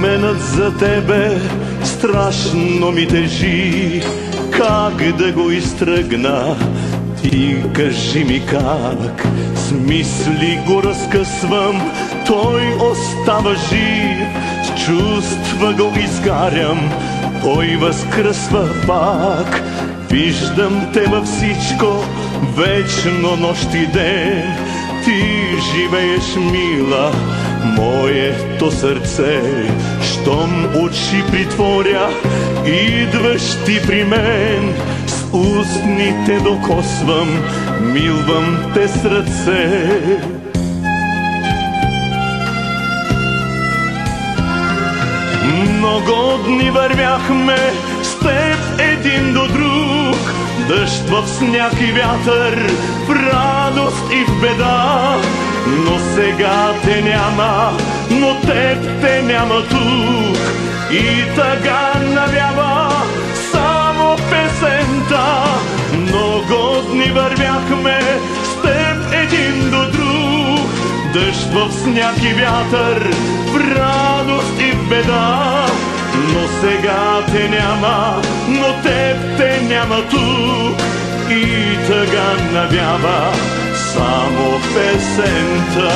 Споменът за тебе страшно ми тежи. Как да го изтръгна? Ти кажи ми как. С мисли го разкъсвам, той остава жив. С чувства го изгарям, той възкръсва пак. Виждам те във всичко, вечно нощ и ден. Ти живееш, мила, моето сърце. Щом очи притворя, идваш ти при мен. С устните докосвам, милвам те с ръце. Много дни вървяхме с теб един до друг. Дъжд в сняг и вятър, в радост и в беда. Но сега те няма, но теб те няма тук. И тъга навява само песента. Много дни вървяхме с теб един до друг. Дъжд в сняг и вятър, в радост и в беда. Но сега те няма, но теб те няма тук. И тъга навява само песента.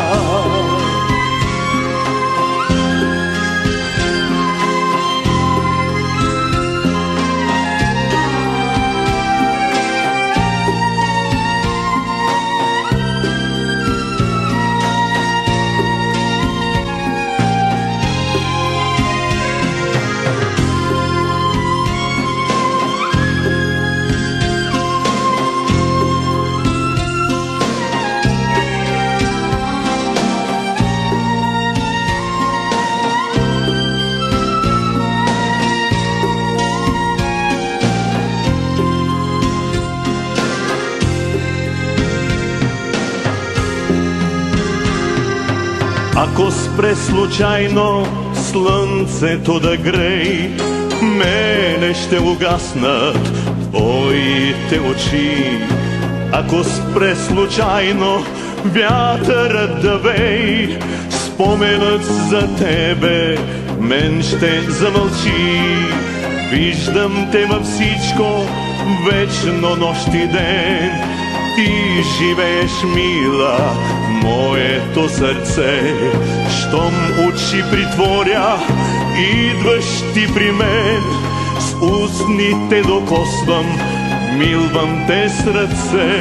Ако спре случайно слънцето да грей, мене ще угаснат твоите очи. Ако спре случайно вятърът да вей, споменът за тебе мен ще замълчи. Виждам те във всичко, вечно нощ и ден. Ти живееш, мила, моето сърце. Щом очи притворя, идваш ти при мен. С устните докосвам, милвам те с ръце.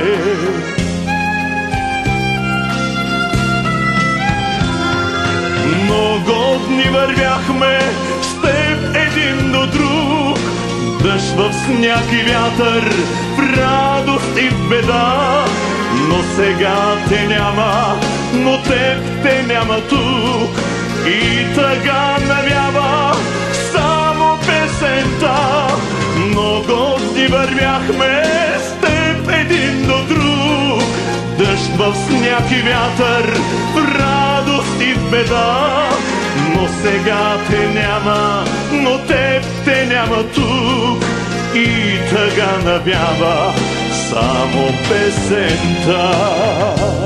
Много дни вървяхме с теб един до друг. Дъжд в сняг и вятър, в радост и в беда. Но сега те няма, но теб те няма тук. И тъга навява само песента. Много дни вървяхме с теб един до друг. Дъжд в сняг и вятър, в радост и в беда. Но сега те няма, но теб те няма тук. И тъга навява само песента.